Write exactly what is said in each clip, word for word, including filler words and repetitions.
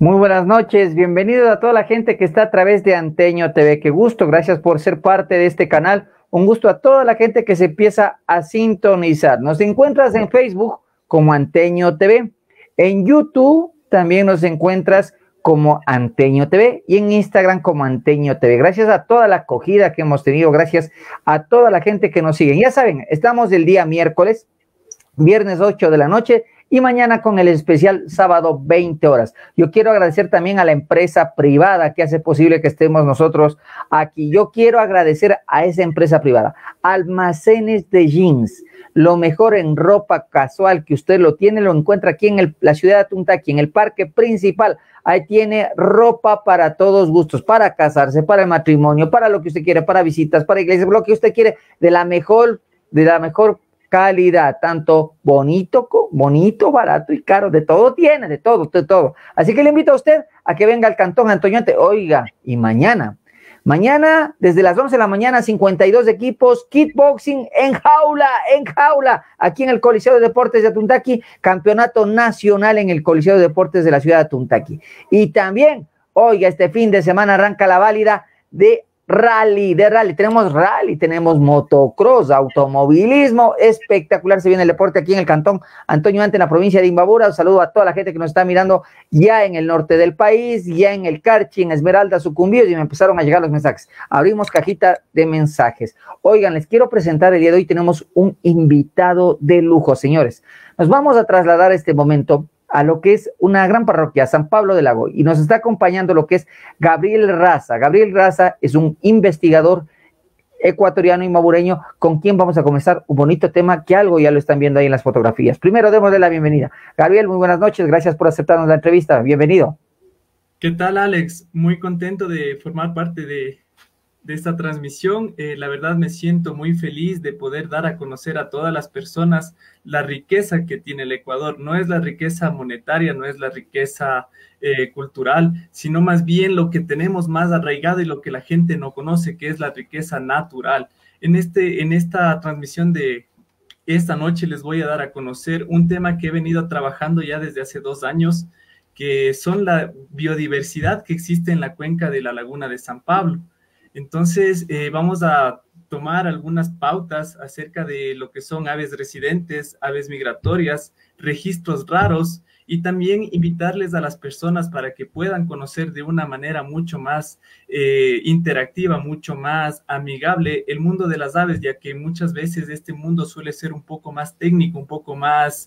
Muy buenas noches, bienvenidos a toda la gente que está a través de Anteño T V. Qué gusto, gracias por ser parte de este canal. Un gusto a toda la gente que se empieza a sintonizar. Nos encuentras en Facebook como Anteño T V, en YouTube también nos encuentras como Anteño T V y en Instagram como Anteño T V. Gracias a toda la acogida que hemos tenido, gracias a toda la gente que nos sigue. Ya saben, estamos el día miércoles, viernes ocho de la noche, y mañana con el especial sábado veinte horas. Yo quiero agradecer también a la empresa privada que hace posible que estemos nosotros aquí. Yo quiero agradecer a esa empresa privada, Almacenes de Jeans, lo mejor en ropa casual, que usted lo tiene, lo encuentra aquí en el, la ciudad de Tuntaqui, en el parque principal. Ahí tiene ropa para todos gustos, para casarse, para el matrimonio, para lo que usted quiere, para visitas, para iglesias, lo que usted quiere, de la mejor, de la mejor calidad, tanto bonito, bonito, barato y caro, de todo tiene, de todo, de todo. Así que le invito a usted a que venga al Cantón Antoñante. Oiga, y mañana, mañana desde las once de la mañana, cincuenta y dos equipos, kickboxing en jaula, en jaula, aquí en el Coliseo de Deportes de Tuntaqui, campeonato nacional en el Coliseo de Deportes de la ciudad de Tuntaqui. Y también, oiga, este fin de semana arranca la válida de Rally, de rally, tenemos rally, tenemos motocross, automovilismo, espectacular, se viene el deporte aquí en el Cantón Antoñante, en la provincia de Imbabura. Un saludo a toda la gente que nos está mirando ya en el norte del país, ya en el Carchi, en Esmeralda, Sucumbíos, y me empezaron a llegar los mensajes. Abrimos cajita de mensajes. Oigan, les quiero presentar el día de hoy, tenemos un invitado de lujo, señores. Nos vamos a trasladar este momento a lo que es una gran parroquia, San Pablo del Lago, y nos está acompañando lo que es Gabriel Raza. Gabriel Raza es un investigador ecuatoriano y mabureño, con quien vamos a comenzar un bonito tema que algo ya lo están viendo ahí en las fotografías. Primero, démosle la bienvenida. Gabriel, muy buenas noches, gracias por aceptarnos la entrevista, bienvenido. ¿Qué tal, Alex? Muy contento de formar parte de, de esta transmisión. Eh, la verdad me siento muy feliz de poder dar a conocer a todas las personas la riqueza que tiene el Ecuador. No es la riqueza monetaria, no es la riqueza eh, cultural, sino más bien lo que tenemos más arraigado y lo que la gente no conoce, que es la riqueza natural. En, este, en esta transmisión de esta noche les voy a dar a conocer un tema que he venido trabajando ya desde hace dos años, que son la biodiversidad que existe en la cuenca de la Laguna de San Pablo. Entonces, eh, vamos a tomar algunas pautas acerca de lo que son aves residentes, aves migratorias, registros raros, y también invitarles a las personas para que puedan conocer de una manera mucho más eh, interactiva, mucho más amigable el mundo de las aves, ya que muchas veces este mundo suele ser un poco más técnico, un poco más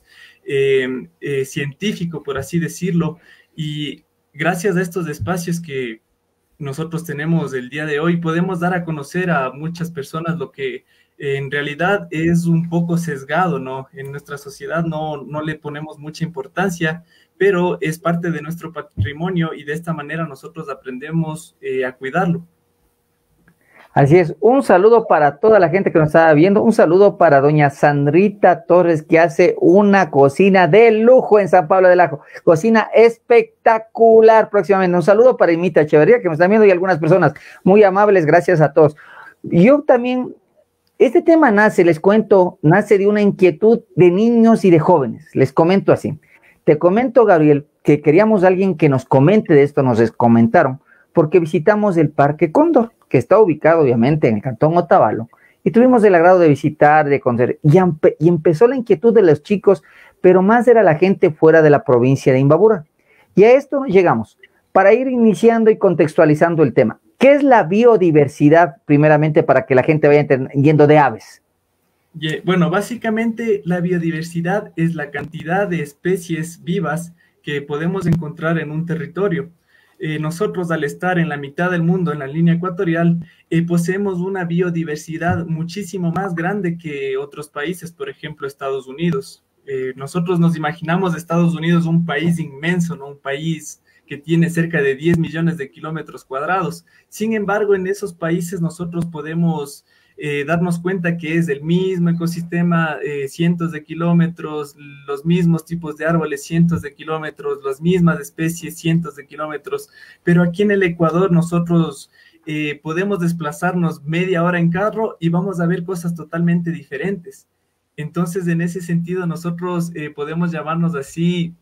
eh, eh, científico, por así decirlo, y gracias a estos espacios que nosotros tenemos el día de hoy, podemos dar a conocer a muchas personas lo que en realidad es un poco sesgado, ¿no? En nuestra sociedad no, no le ponemos mucha importancia, pero es parte de nuestro patrimonio y de esta manera nosotros aprendemos eh, a cuidarlo. Así es, un saludo para toda la gente que nos está viendo, un saludo para doña Sandrita Torres, que hace una cocina de lujo en San Pablo del Lago, cocina espectacular próximamente. Un saludo para Imita Echeverría, que me están viendo, y algunas personas muy amables, gracias a todos. Yo también, este tema nace, les cuento, nace de una inquietud de niños y de jóvenes, les comento así. Te comento, Gabriel, que queríamos a alguien que nos comente de esto, nos comentaron, porque visitamos el Parque Cóndor, que está ubicado obviamente en el Cantón Otavalo, y tuvimos el agrado de visitar, de conocer, y, empe y empezó la inquietud de los chicos, pero más era la gente fuera de la provincia de Imbabura. Y a esto llegamos, para ir iniciando y contextualizando el tema. ¿Qué es la biodiversidad, primeramente, para que la gente vaya entendiendo de aves? Yeah, bueno, básicamente la biodiversidad es la cantidad de especies vivas que podemos encontrar en un territorio. Eh, nosotros, al estar en la mitad del mundo, en la línea ecuatorial, eh, poseemos una biodiversidad muchísimo más grande que otros países, por ejemplo, Estados Unidos. Eh, nosotros nos imaginamos Estados Unidos un país inmenso, ¿no? Un país que tiene cerca de diez millones de kilómetros cuadrados. Sin embargo, en esos países nosotros podemos eh, darnos cuenta que es el mismo ecosistema, eh, cientos de kilómetros, los mismos tipos de árboles, cientos de kilómetros, las mismas especies, cientos de kilómetros, pero aquí en el Ecuador nosotros eh, podemos desplazarnos media hora en carro y vamos a ver cosas totalmente diferentes. Entonces, en ese sentido, nosotros eh, podemos llamarnos así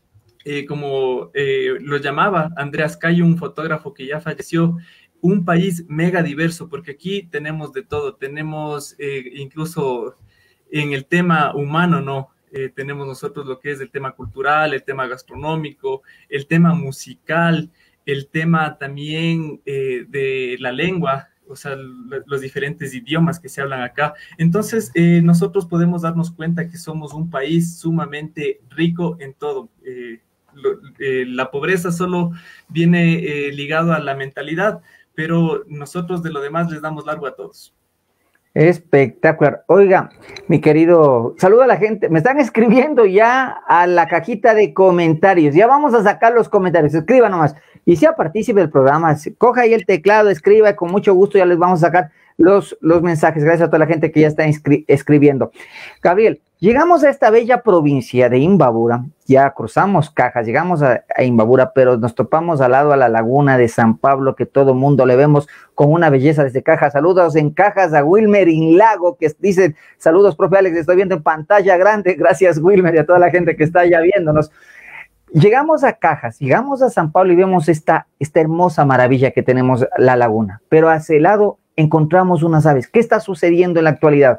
eh, como eh, lo llamaba Andreas Cayo, un fotógrafo que ya falleció, un país mega diverso, porque aquí tenemos de todo, tenemos eh, incluso en el tema humano, ¿no? Eh, tenemos nosotros lo que es el tema cultural, el tema gastronómico, el tema musical, el tema también eh, de la lengua, o sea, los diferentes idiomas que se hablan acá. Entonces, eh, nosotros podemos darnos cuenta que somos un país sumamente rico en todo. Eh, lo, eh, la pobreza solo viene eh, ligado a la mentalidad, pero nosotros de lo demás les damos largo a todos. Espectacular. Oiga, mi querido, saluda a la gente. Me están escribiendo ya a la cajita de comentarios. Ya vamos a sacar los comentarios. Escriba nomás. Y sea partícipe del programa. Coja ahí el teclado, escriba y con mucho gusto ya les vamos a sacar los, los mensajes. Gracias a toda la gente que ya está escribiendo. Gabriel, llegamos a esta bella provincia de Imbabura. Ya cruzamos Cajas, llegamos a, a Imbabura, pero nos topamos al lado a la laguna de San Pablo, que todo mundo le vemos con una belleza desde Cajas. Saludos en Cajas a Wilmer Inlago, que dicen, saludos, profe Alex, estoy viendo en pantalla grande. Gracias, Wilmer, y a toda la gente que está ya viéndonos. Llegamos a Cajas, llegamos a San Pablo y vemos esta, esta hermosa maravilla que tenemos, la laguna, pero hacia el lado encontramos unas aves. ¿Qué está sucediendo en la actualidad?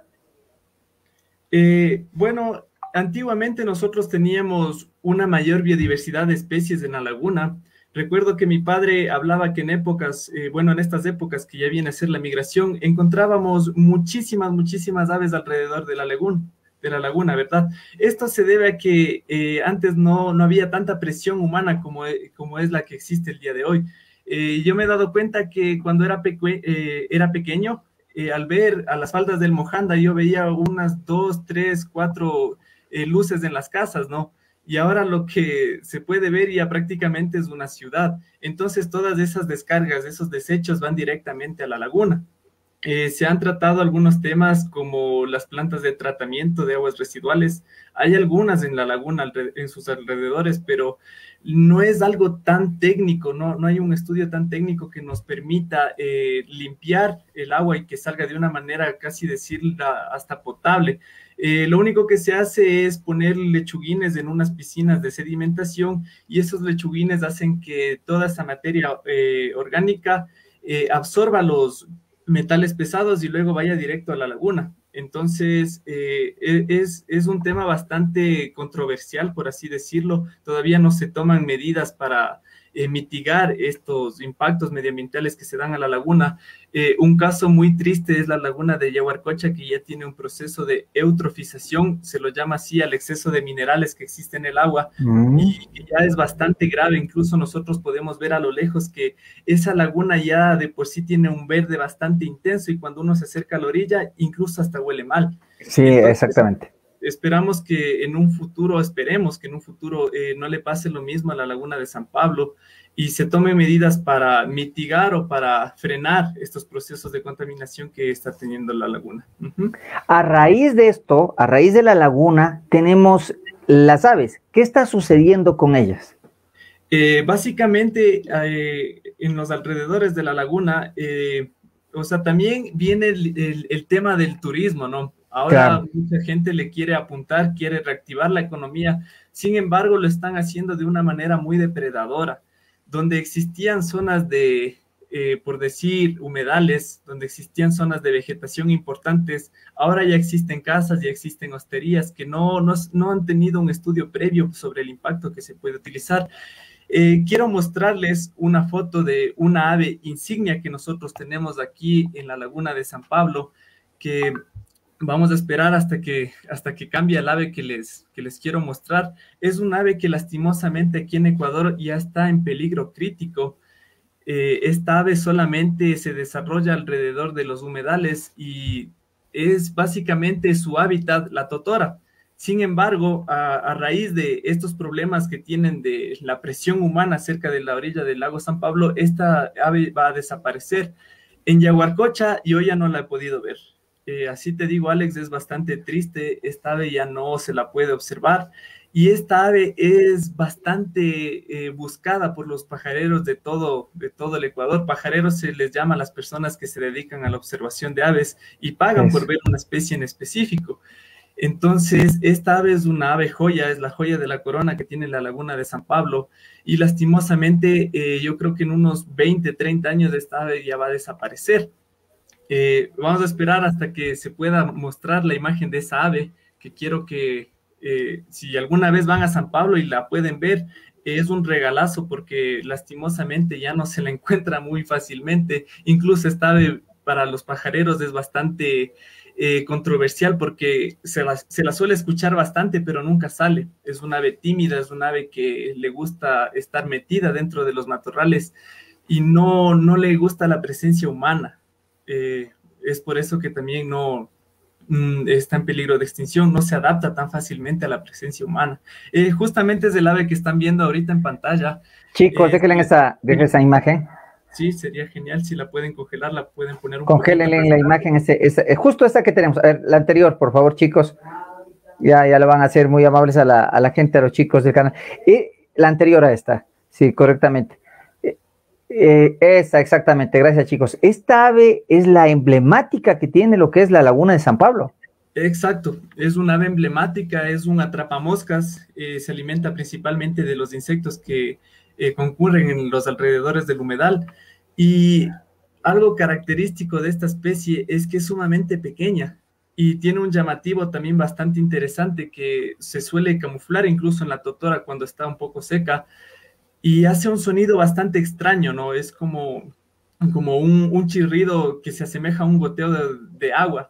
Eh, bueno, antiguamente nosotros teníamos una mayor biodiversidad de especies en la laguna. Recuerdo que mi padre hablaba que en épocas, eh, bueno, en estas épocas que ya viene a ser la migración, encontrábamos muchísimas, muchísimas aves alrededor de la laguna, de la laguna, ¿verdad? Esto se debe a que eh, antes no, no había tanta presión humana como, como es la que existe el día de hoy. Eh, yo me he dado cuenta que cuando era, peque eh, era pequeño, Eh, al ver a las faldas del Mojanda, yo veía unas dos, tres, cuatro eh, luces en las casas, ¿no? Y ahora lo que se puede ver ya prácticamente es una ciudad. Entonces todas esas descargas, esos desechos van directamente a la laguna. Eh, se han tratado algunos temas como las plantas de tratamiento de aguas residuales. Hay algunas en la laguna, en sus alrededores, pero no es algo tan técnico, no, no hay un estudio tan técnico que nos permita eh, limpiar el agua y que salga de una manera casi decirla hasta potable. Eh, lo único que se hace es poner lechuguines en unas piscinas de sedimentación y esos lechuguines hacen que toda esa materia eh, orgánica eh, absorba los metales pesados y luego vaya directo a la laguna. Entonces, eh, es, es un tema bastante controversial, por así decirlo. Todavía no se toman medidas para eh, mitigar estos impactos medioambientales que se dan a la laguna. Eh, un caso muy triste es la laguna de Yaguarcocha, que ya tiene un proceso de eutrofización, se lo llama así al exceso de minerales que existe en el agua, mm. y que ya es bastante grave. Incluso nosotros podemos ver a lo lejos que esa laguna ya de por sí tiene un verde bastante intenso y cuando uno se acerca a la orilla, incluso hasta huele mal. Sí, entonces, exactamente. Esperamos que en un futuro, esperemos que en un futuro eh, no le pase lo mismo a la laguna de San Pablo y se tomen medidas para mitigar o para frenar estos procesos de contaminación que está teniendo la laguna. Uh-huh. A raíz de esto, a raíz de la laguna, tenemos las aves. ¿Qué está sucediendo con ellas? Eh, básicamente, eh, en los alrededores de la laguna, eh, o sea, también viene el, el, el tema del turismo, ¿no? Ahora claro. Mucha gente le quiere apuntar, quiere reactivar la economía, sin embargo lo están haciendo de una manera muy depredadora, donde existían zonas de, eh, por decir, humedales, donde existían zonas de vegetación importantes, ahora ya existen casas, ya existen hosterías que no, no, no han tenido un estudio previo sobre el impacto que se puede utilizar. Eh, quiero mostrarles una foto de una ave insignia que nosotros tenemos aquí en la laguna de San Pablo, que vamos a esperar hasta que, hasta que cambie el ave que les, que les quiero mostrar. Es un ave que lastimosamente aquí en Ecuador ya está en peligro crítico. Eh, esta ave solamente se desarrolla alrededor de los humedales y es básicamente su hábitat la totora. Sin embargo, a, a raíz de estos problemas que tienen de la presión humana cerca de la orilla del lago San Pablo, esta ave va a desaparecer. En Yaguarcocha yo ya no la he podido ver. Eh, así te digo, Alex, es bastante triste, esta ave ya no se la puede observar y esta ave es bastante eh, buscada por los pajareros de todo, de todo el Ecuador. Pajareros se les llama a las personas que se dedican a la observación de aves y pagan por ver una especie en específico. Entonces, esta ave es una ave joya, es la joya de la corona que tiene la laguna de San Pablo, y lastimosamente eh, yo creo que en unos veinte, treinta años esta ave ya va a desaparecer. Eh, vamos a esperar hasta que se pueda mostrar la imagen de esa ave, que quiero que eh, si alguna vez van a San Pablo y la pueden ver, es un regalazo porque lastimosamente ya no se la encuentra muy fácilmente. Incluso esta ave para los pajareros es bastante eh, controversial porque se la, se la suele escuchar bastante, pero nunca sale. Es una ave tímida, es una ave que le gusta estar metida dentro de los matorrales y no, no le gusta la presencia humana. Eh, es por eso que también no mm, está en peligro de extinción, no se adapta tan fácilmente a la presencia humana. Eh, justamente es el ave que están viendo ahorita en pantalla. Chicos, Eh, déjenle esa, dejen esa imagen. Sí, sería genial si la pueden congelar, la pueden poner un Congélenle en la poquito. imagen, ese, ese, eh, justo esa que tenemos. A ver, la anterior, por favor, chicos. Ya, ya lo van a hacer muy amables a la, a la gente, a los chicos del canal. Y la anterior a esta, sí, correctamente. Eh, eh, esa, exactamente, gracias, chicos. Esta ave es la emblemática que tiene lo que es la laguna de San Pablo. Exacto, es una ave emblemática, es un atrapamoscas, eh, se alimenta principalmente de los insectos que eh, concurren en los alrededores del humedal. Y algo característico de esta especie es que es sumamente pequeña y tiene un llamativo también bastante interesante que se suele camuflar incluso en la totora cuando está un poco seca y hace un sonido bastante extraño, ¿no? Es como, como un, un chirrido que se asemeja a un goteo de, de agua.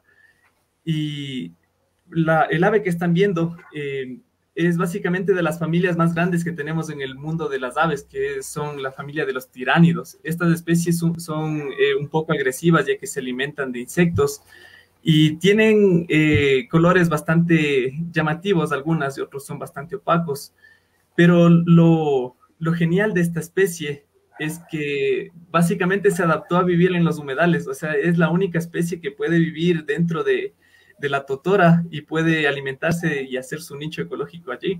Y la, el ave que están viendo eh, es básicamente de las familias más grandes que tenemos en el mundo de las aves, que son la familia de los tiránidos. Estas especies son, son eh, un poco agresivas ya que se alimentan de insectos y tienen eh, colores bastante llamativos, algunas y otros son bastante opacos. Pero lo, lo genial de esta especie es que básicamente se adaptó a vivir en los humedales, o sea, es la única especie que puede vivir dentro de, de la totora y puede alimentarse y hacer su nicho ecológico allí.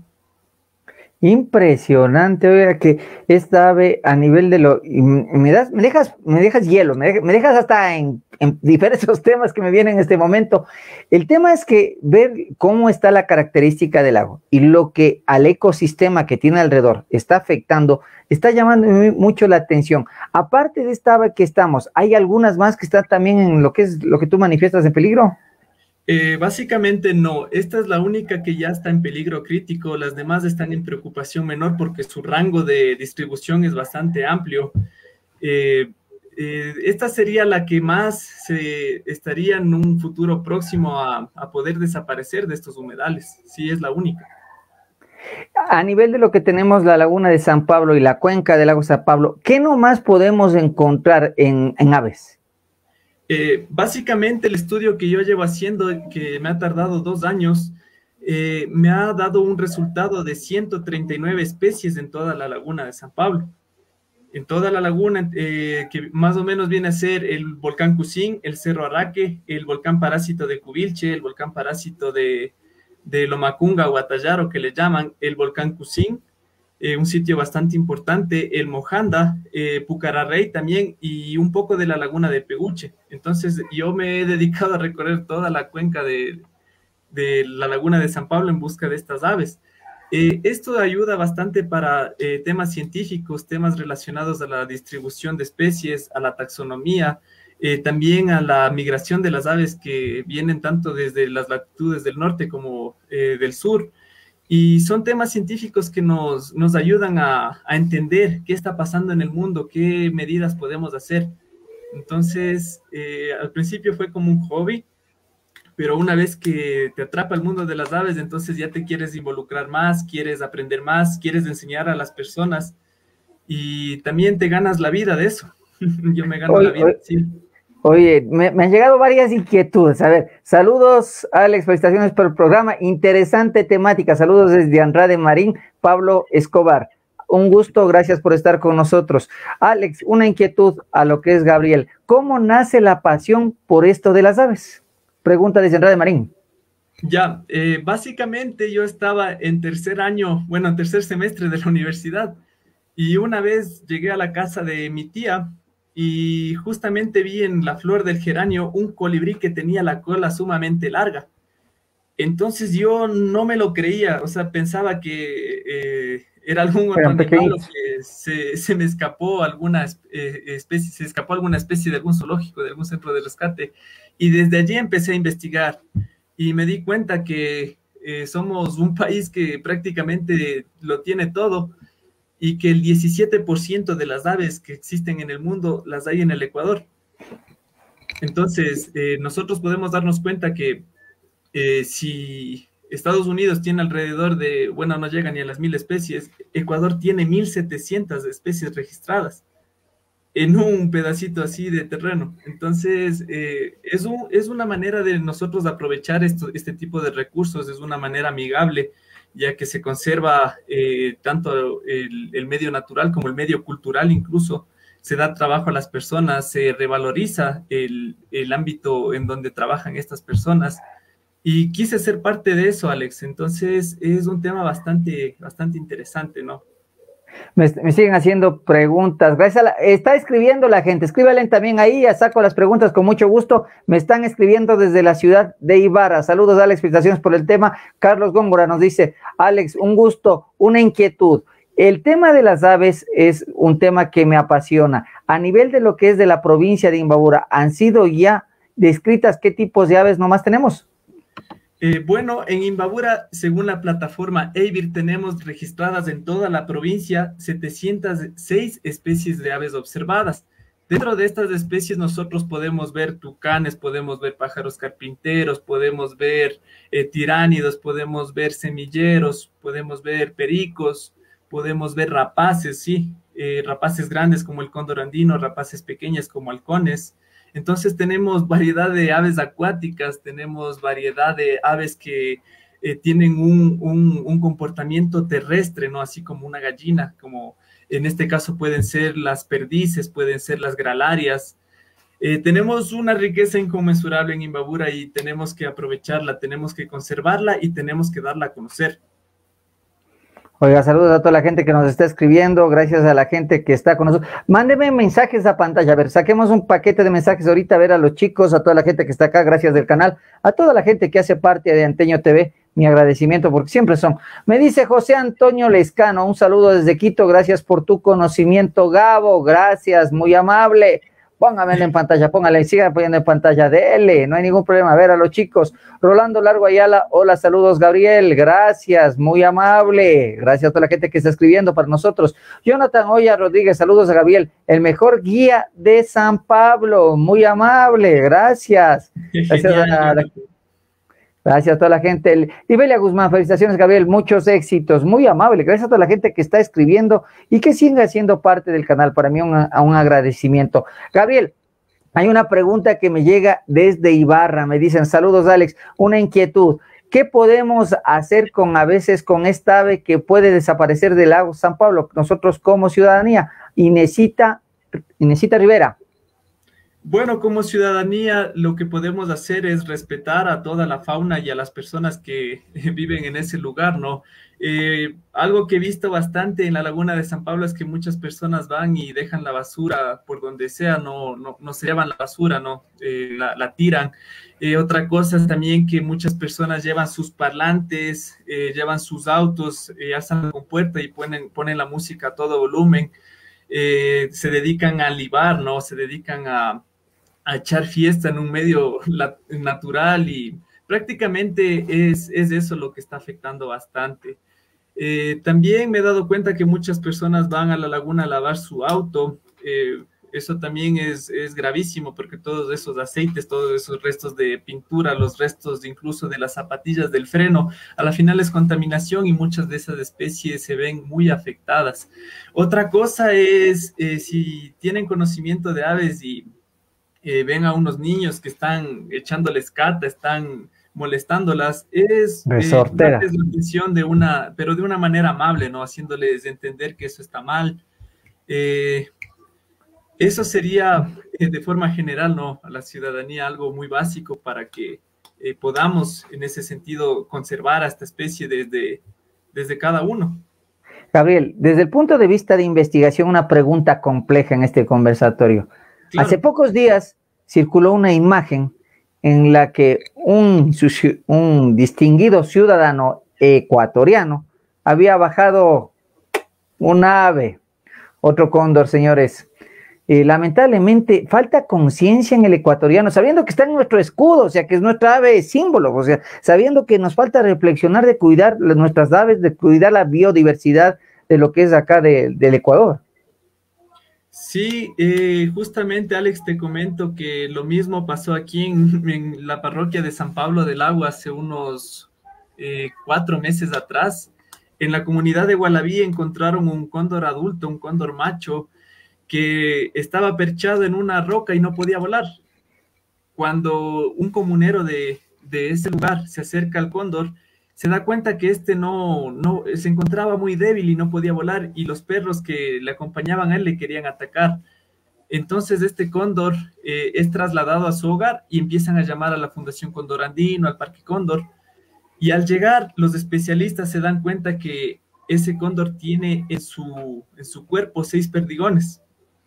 Impresionante, oiga, que esta ave a nivel de lo... Me, das, me, dejas, me dejas hielo, me, dejas, me dejas hasta en, en diversos temas que me vienen en este momento. El tema es que ver cómo está la característica del lago y lo que al ecosistema que tiene alrededor está afectando, está llamando mucho la atención. Aparte de esta ave que estamos, ¿hay algunas más que están también en lo que es lo que tú manifiestas en peligro? Eh, básicamente no, esta es la única que ya está en peligro crítico, las demás están en preocupación menor porque su rango de distribución es bastante amplio. Eh, eh, esta sería la que más se estaría en un futuro próximo a, a poder desaparecer de estos humedales, sí es la única. A nivel de lo que tenemos la laguna de San Pablo y la cuenca del lago San Pablo, ¿qué nomás podemos encontrar en, en aves? Eh, básicamente el estudio que yo llevo haciendo, que me ha tardado dos años, eh, me ha dado un resultado de ciento treinta y nueve especies en toda la laguna de San Pablo. En toda la laguna, eh, que más o menos viene a ser el volcán Cusín, el Cerro Araque, el volcán parásito de Cubilche, el volcán parásito de, de Lomacunga o Atayaro, que le llaman el volcán Cusín, Eh, un sitio bastante importante, el Mojanda, eh, Pucararrey también y un poco de la laguna de Peguche. Entonces yo me he dedicado a recorrer toda la cuenca de, de la laguna de San Pablo en busca de estas aves. Eh, esto ayuda bastante para eh, temas científicos, temas relacionados a la distribución de especies, a la taxonomía, eh, también a la migración de las aves que vienen tanto desde las latitudes del norte como eh, del sur. Y son temas científicos que nos, nos ayudan a, a entender qué está pasando en el mundo, qué medidas podemos hacer. Entonces, eh, al principio fue como un hobby, pero una vez que te atrapa el mundo de las aves, entonces ya te quieres involucrar más, quieres aprender más, quieres enseñar a las personas y también te ganas la vida de eso. Yo me gano Hoy, la vida, hoy, sí. Oye, me, me han llegado varias inquietudes. A ver, saludos, Alex, felicitaciones por el programa. Interesante temática. Saludos desde Andrade Marín, Pablo Escobar. Un gusto, gracias por estar con nosotros. Alex, una inquietud a lo que es Gabriel. ¿Cómo nace la pasión por esto de las aves? Pregunta desde Andrade Marín. Ya, eh, básicamente yo estaba en tercer año, bueno, en tercer semestre de la universidad y una vez llegué a la casa de mi tía y justamente vi en la flor del geranio un colibrí que tenía la cola sumamente larga. Entonces yo no me lo creía, o sea, pensaba que eh, era algún otro Eran animal o pequeñitos. que se, se me escapó alguna eh, especie, se escapó alguna especie de algún zoológico, de algún centro de rescate. Y desde allí empecé a investigar y me di cuenta que eh, somos un país que prácticamente lo tiene todo y que el diecisiete por ciento de las aves que existen en el mundo las hay en el Ecuador. Entonces, eh, nosotros podemos darnos cuenta que eh, si Estados Unidos tiene alrededor de, bueno, no llega ni a las mil especies, Ecuador tiene mil setecientas especies registradas en un pedacito así de terreno. Entonces, eh, es, un, es una manera de nosotros aprovechar esto, este tipo de recursos, es una manera amigable, ya que se conserva eh, tanto el, el medio natural como el medio cultural incluso. Se da trabajo a las personas, se revaloriza el, el ámbito en donde trabajan estas personas. Y quise ser parte de eso, Alex. Entonces es un tema bastante, bastante interesante, ¿no? Me, me siguen haciendo preguntas. Gracias a la, está escribiendo la gente. Escríbanle también ahí, ya saco las preguntas con mucho gusto. Me están escribiendo desde la ciudad de Ibarra. Saludos, Alex, felicitaciones por el tema. Carlos Góngora nos dice, Alex, un gusto, una inquietud. El tema de las aves es un tema que me apasiona. A nivel de lo que es de la provincia de Imbabura, ¿han sido ya descritas qué tipos de aves nomás tenemos? Eh, bueno, en Imbabura, según la plataforma EIVIR, tenemos registradas en toda la provincia setecientas seis especies de aves observadas. Dentro de estas especies nosotros podemos ver tucanes, podemos ver pájaros carpinteros, podemos ver eh, tiránidos, podemos ver semilleros, podemos ver pericos, podemos ver rapaces, sí, eh, rapaces grandes como el cóndor andino, rapaces pequeñas como halcones. Entonces tenemos variedad de aves acuáticas, tenemos variedad de aves que eh, tienen un, un, un, comportamiento terrestre, ¿no? Así como una gallina, como en este caso pueden ser las perdices, pueden ser las gralarias. Eh, tenemos una riqueza inconmensurable en Imbabura y tenemos que aprovecharla, tenemos que conservarla y tenemos que darla a conocer. Oiga, saludos a toda la gente que nos está escribiendo, gracias a la gente que está con nosotros. Mándeme mensajes a pantalla, a ver, saquemos un paquete de mensajes ahorita, a ver a los chicos, a toda la gente que está acá, gracias del canal, a toda la gente que hace parte de Anteño T V, mi agradecimiento, porque siempre son. Me dice José Antonio Lescano, un saludo desde Quito, gracias por tu conocimiento, Gabo, gracias, muy amable. Póngamelo en pantalla, póngale, sigan poniendo en pantalla, dele, no hay ningún problema. A ver, a los chicos, Rolando Largo Ayala, hola, saludos, Gabriel, gracias, muy amable, gracias a toda la gente que está escribiendo para nosotros. Jonathan Oya Rodríguez, saludos a Gabriel, el mejor guía de San Pablo, muy amable, gracias. Gracias a la... Gracias a toda la gente. Ibelia Guzmán, felicitaciones, Gabriel, muchos éxitos, muy amable. Gracias a toda la gente que está escribiendo y que sigue siendo parte del canal. Para mí un, un agradecimiento. Gabriel, hay una pregunta que me llega desde Ibarra. Me dicen, saludos, Alex, una inquietud. ¿Qué podemos hacer con a veces con esta ave que puede desaparecer del lago San Pablo? Nosotros como ciudadanía. Inesita, Inesita Rivera. Bueno, como ciudadanía, lo que podemos hacer es respetar a toda la fauna y a las personas que viven en ese lugar, ¿no? Eh, algo que he visto bastante en la laguna de San Pablo es que muchas personas van y dejan la basura por donde sea, no, no, no se llevan la basura, ¿no? Eh, la, la tiran. Eh, otra cosa es también que muchas personas llevan sus parlantes, eh, llevan sus autos, eh, alzan la compuerta y ponen, ponen la música a todo volumen. Eh, se dedican a libar, ¿no? Se dedican a a echar fiesta en un medio natural y prácticamente es, es eso lo que está afectando bastante. Eh, también me he dado cuenta que muchas personas van a la laguna a lavar su auto. Eh, eso también es, es gravísimo porque todos esos aceites, todos esos restos de pintura, los restos incluso de las zapatillas del freno, a la final es contaminación y muchas de esas especies se ven muy afectadas. Otra cosa es eh, si tienen conocimiento de aves y Eh, ven a unos niños que están echándoles cata, están molestándolas, es eh, la atención de una, pero de una manera amable, ¿no? Haciéndoles entender que eso está mal. Eh, eso sería eh, de forma general, ¿no? A la ciudadanía algo muy básico para que eh, podamos en ese sentido conservar a esta especie desde, desde cada uno. Gabriel, desde el punto de vista de investigación, una pregunta compleja en este conversatorio. Claro. Hace pocos días circuló una imagen en la que un, un distinguido ciudadano ecuatoriano había bajado un ave, otro cóndor, señores. Eh, lamentablemente falta conciencia en el ecuatoriano, sabiendo que está en nuestro escudo, o sea, que es nuestra ave símbolo, o sea, sabiendo que nos falta reflexionar de cuidar nuestras aves, de cuidar la biodiversidad de lo que es acá de, del Ecuador. Sí, eh, justamente Alex, te comento que lo mismo pasó aquí en, en la parroquia de San Pablo del Agua hace unos eh, cuatro meses atrás. En la comunidad de Gualabí encontraron un cóndor adulto, un cóndor macho, que estaba perchado en una roca y no podía volar. Cuando un comunero de, de ese lugar se acerca al cóndor, se da cuenta que este no, no se encontraba muy débil y no podía volar, y los perros que le acompañaban a él le querían atacar. Entonces este cóndor eh, es trasladado a su hogar y empiezan a llamar a la Fundación Cóndor Andino, al Parque Cóndor, y al llegar los especialistas se dan cuenta que ese cóndor tiene en su, en su cuerpo seis perdigones.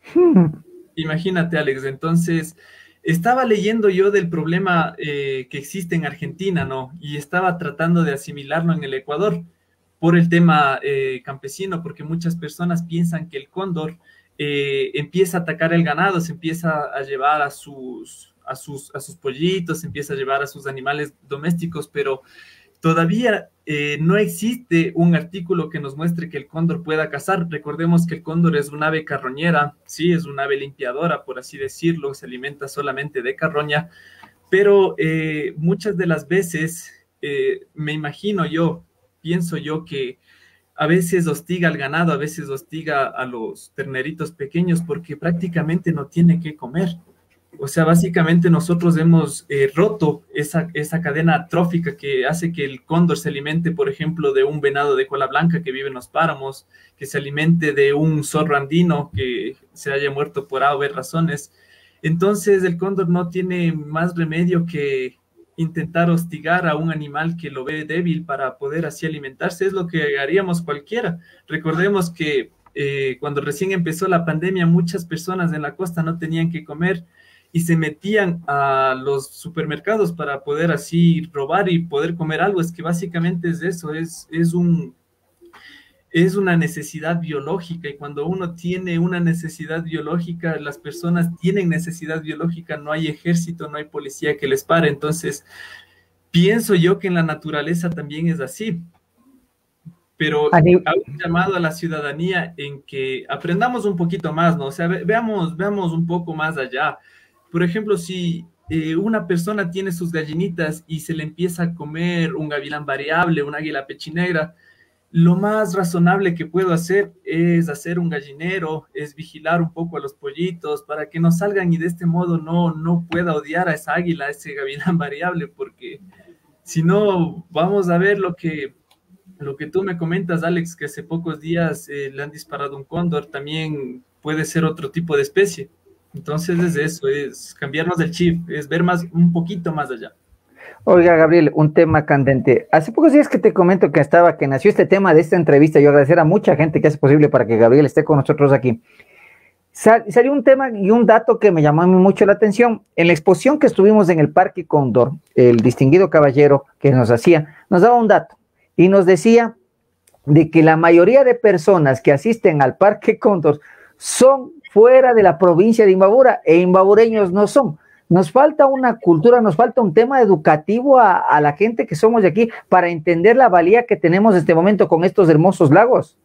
Imagínate, Alex. Entonces, estaba leyendo yo del problema eh, que existe en Argentina, ¿no? Y estaba tratando de asimilarlo en el Ecuador por el tema eh, campesino, porque muchas personas piensan que el cóndor eh, empieza a atacar el ganado, se empieza a llevar a sus, a sus, a sus pollitos, se empieza a llevar a sus animales domésticos, pero todavía eh, no existe un artículo que nos muestre que el cóndor pueda cazar. Recordemos que el cóndor es un ave carroñera, sí, es un ave limpiadora, por así decirlo, se alimenta solamente de carroña, pero eh, muchas de las veces, eh, me imagino yo, pienso yo que a veces hostiga al ganado, a veces hostiga a los terneritos pequeños porque prácticamente no tiene que comer. O sea, básicamente nosotros hemos eh, roto esa, esa cadena trófica que hace que el cóndor se alimente, por ejemplo, de un venado de cola blanca que vive en los páramos, que se alimente de un zorro andino que se haya muerto por A o B razones. Entonces el cóndor no tiene más remedio que intentar hostigar a un animal que lo ve débil para poder así alimentarse. Es lo que haríamos cualquiera. Recordemos que eh, cuando recién empezó la pandemia, muchas personas en la costa no tenían que comer y se metían a los supermercados para poder así robar y poder comer algo. Es que básicamente es eso, es, es, un, es una necesidad biológica, y cuando uno tiene una necesidad biológica, las personas tienen necesidad biológica, no hay ejército, no hay policía que les pare. Entonces, pienso yo que en la naturaleza también es así. Pero hago un llamado a la ciudadanía en que aprendamos un poquito más, ¿no? O sea, ve, veamos, veamos un poco más allá. Por ejemplo, si eh, una persona tiene sus gallinitas y se le empieza a comer un gavilán variable, un águila pechinegra, lo más razonable que puedo hacer es hacer un gallinero, es vigilar un poco a los pollitos para que no salgan y de este modo no, no pueda odiar a esa águila, a ese gavilán variable, porque si no, vamos a ver lo que, lo que tú me comentas, Alex, que hace pocos días eh, le han disparado un cóndor, también puede ser otro tipo de especie. Entonces es eso, es cambiarnos del chip, es ver más, un poquito más allá. Oiga, Gabriel, un tema candente. Hace pocos días que te comento que estaba, que nació este tema de esta entrevista, yo agradecer a mucha gente que hace posible para que Gabriel esté con nosotros aquí. Sal, salió un tema y un dato que me llamó mucho la atención. En la exposición que estuvimos en el Parque Cóndor, el distinguido caballero que nos hacía, nos daba un dato y nos decía de que la mayoría de personas que asisten al Parque Cóndor son fuera de la provincia de Imbabura, e imbabureños no son. Nos falta una cultura, nos falta un tema educativo a, a la gente que somos de aquí para entender la valía que tenemos en este momento con estos hermosos lagos.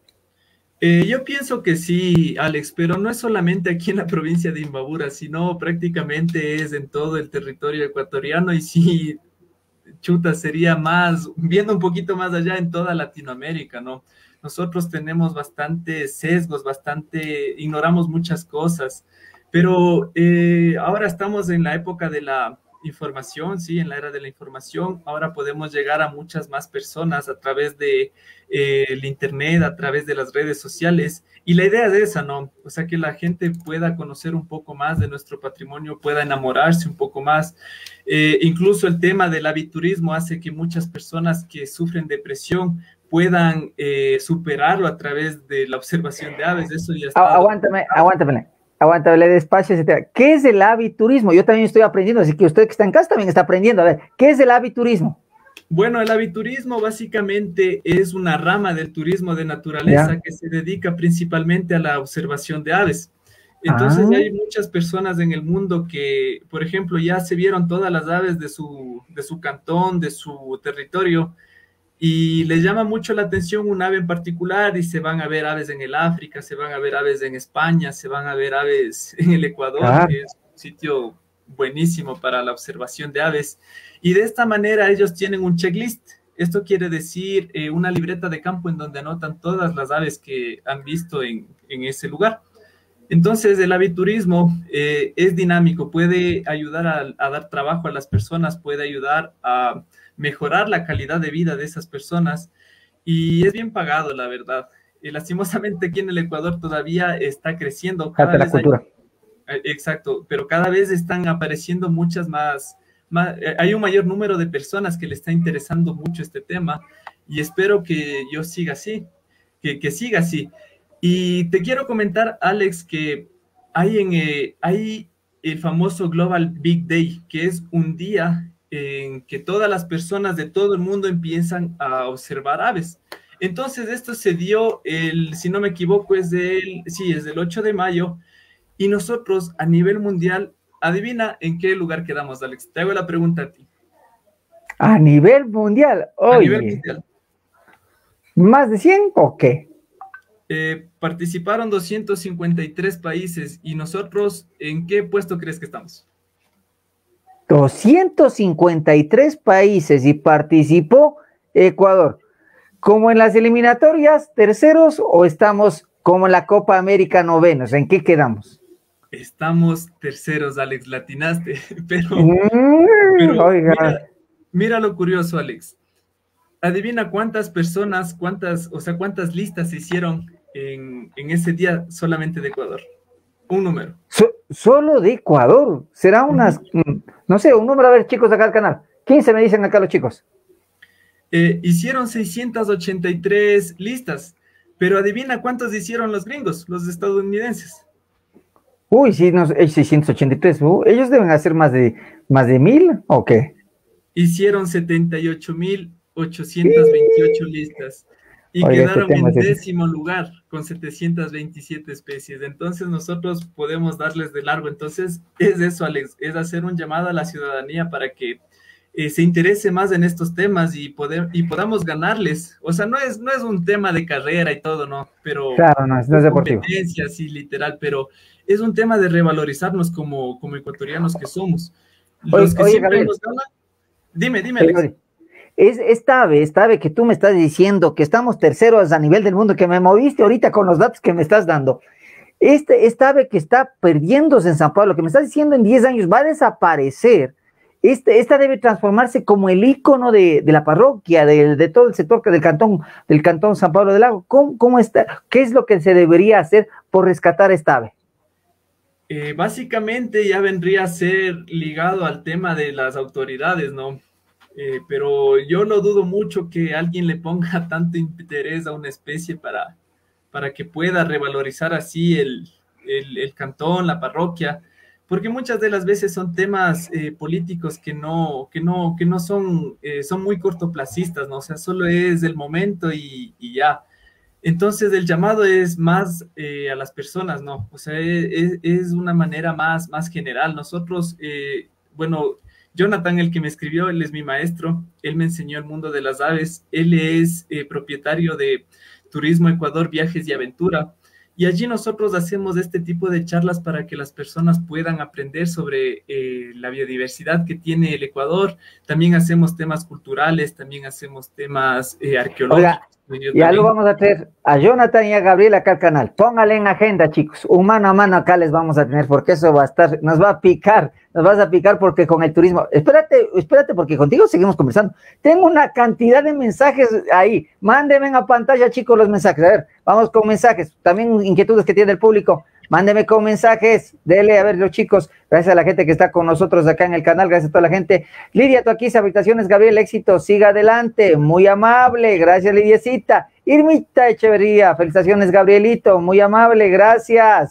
Eh, yo pienso que sí, Alex, pero no es solamente aquí en la provincia de Imbabura, sino prácticamente es en todo el territorio ecuatoriano, y sí, chuta, sería más, viendo un poquito más allá, en toda Latinoamérica, ¿no? Nosotros tenemos bastantes sesgos, bastante, ignoramos muchas cosas, pero eh, ahora estamos en la época de la información, sí, en la era de la información. Ahora podemos llegar a muchas más personas a través de eh, el internet, a través de las redes sociales, y la idea es esa, ¿no? O sea, que la gente pueda conocer un poco más de nuestro patrimonio, pueda enamorarse un poco más. Eh, incluso el tema del aviturismo hace que muchas personas que sufren depresión puedan eh, superarlo a través de la observación de aves. Eso ya está. Aguántame, aguántame. Aguanta, hable despacio, etcétera. ¿Qué es el aviturismo? Yo también estoy aprendiendo, así que usted que está en casa también está aprendiendo. A ver, ¿qué es el aviturismo? Bueno, el aviturismo básicamente es una rama del turismo de naturaleza, ¿ya?, que se dedica principalmente a la observación de aves. Entonces ah. hay muchas personas en el mundo que, por ejemplo, ya se vieron todas las aves de su, de su cantón, de su territorio, y les llama mucho la atención un ave en particular y se van a ver aves en el África, se van a ver aves en España, se van a ver aves en el Ecuador, ah. que es un sitio buenísimo para la observación de aves. Y de esta manera ellos tienen un checklist. Esto quiere decir eh, una libreta de campo en donde anotan todas las aves que han visto en, en ese lugar. Entonces el aviturismo eh, es dinámico, puede ayudar a, a dar trabajo a las personas, puede ayudar a mejorar la calidad de vida de esas personas y es bien pagado, la verdad. Y lastimosamente aquí en el Ecuador todavía está creciendo. Cada vez hay, exacto, pero cada vez están apareciendo muchas más, más, hay un mayor número de personas que le está interesando mucho este tema y espero que yo siga así, que, que siga así. Y te quiero comentar, Alex, que hay, en, eh, hay el famoso Global Big Day, que es un día en que todas las personas de todo el mundo empiezan a observar aves. Entonces, esto se dio, el, si no me equivoco, es del, sí, es del ocho de mayo, y nosotros a nivel mundial, adivina en qué lugar quedamos, Alex. Te hago la pregunta a ti. A nivel mundial, oye. A nivel mundial. ¿Más de cien o qué? Eh, participaron doscientos cincuenta y tres países y nosotros, ¿en qué puesto crees que estamos? doscientos cincuenta y tres países y participó Ecuador. ¿Como en las eliminatorias, terceros o estamos como en la Copa América novenos? ¿En qué quedamos? Estamos terceros, Alex, latinaste, pero, mm, pero mira, mira lo curioso, Alex. Adivina cuántas personas, cuántas, o sea, cuántas listas se hicieron en, en ese día solamente de Ecuador. Un número. So, solo de Ecuador. Será unas, uh-huh. no sé, un número, a ver, chicos, acá al canal. quince me dicen acá los chicos. Eh, hicieron seiscientas ochenta y tres listas, pero adivina cuántos hicieron los gringos, los estadounidenses. Uy, sí, no, seiscientos ochenta y tres. Uh, ellos deben hacer más de, más de mil, ¿o qué? Hicieron setenta y ocho mil ochocientas veintiocho listas y Oiga, quedaron este en décimo lugar con setecientas veintisiete especies. Entonces nosotros podemos darles de largo. Entonces es eso, Alex, es hacer un llamado a la ciudadanía para que eh, se interese más en estos temas y, poder, y podamos ganarles. O sea, no es, no es un tema de carrera y todo, ¿no? Pero claro, no, no es deportivo. Competencia, sí, literal, pero es un tema de revalorizarnos como, como ecuatorianos que somos. Los oye, que oye, siempre Gabriel, nos ganan. Dime, dime, Alex. Oye, Es esta ave, esta ave que tú me estás diciendo que estamos terceros a nivel del mundo, que me moviste ahorita con los datos que me estás dando. Este, esta ave que está perdiéndose en San Pablo, que me estás diciendo en diez años va a desaparecer. Este, esta debe transformarse como el ícono de, de la parroquia, de, de todo el sector del cantón, del cantón San Pablo del Lago. ¿Cómo, cómo está? ¿Qué es lo que se debería hacer por rescatar esta ave? Eh, básicamente ya vendría a ser ligado al tema de las autoridades, ¿no? Eh, pero yo lo dudo mucho que alguien le ponga tanto interés a una especie para, para que pueda revalorizar así el, el, el cantón, la parroquia, porque muchas de las veces son temas eh, políticos que no, que no, que no son, eh, son muy cortoplacistas, ¿no? O sea, solo es el momento y, y ya. Entonces el llamado es más eh, a las personas, ¿no? O sea, es, es una manera más, más general. Nosotros, eh, bueno... Jonathan, el que me escribió, él es mi maestro, él me enseñó el mundo de las aves, él es eh, propietario de Turismo Ecuador, Viajes y Aventura, y allí nosotros hacemos este tipo de charlas para que las personas puedan aprender sobre eh, la biodiversidad que tiene el Ecuador. También hacemos temas culturales, también hacemos temas eh, arqueológicos. Oiga, ya lo vamos a tener a Jonathan y a Gabriel acá al canal. Póngale en agenda, chicos. Un mano a mano acá les vamos a tener, porque eso va a estar, nos va a picar, nos vas a picar porque con el turismo. Espérate, espérate, porque contigo seguimos conversando. Tengo una cantidad de mensajes ahí. Mándenme a pantalla, chicos, los mensajes. A ver, vamos con mensajes. También inquietudes que tiene el público. Mándeme con mensajes, dele a ver los chicos, gracias a la gente que está con nosotros acá en el canal, gracias a toda la gente. Lidia Toaquiza, Habitaciones, Gabriel, éxito, siga adelante, muy amable, gracias Lidiecita. Irmita Echeverría, felicitaciones Gabrielito, muy amable, gracias.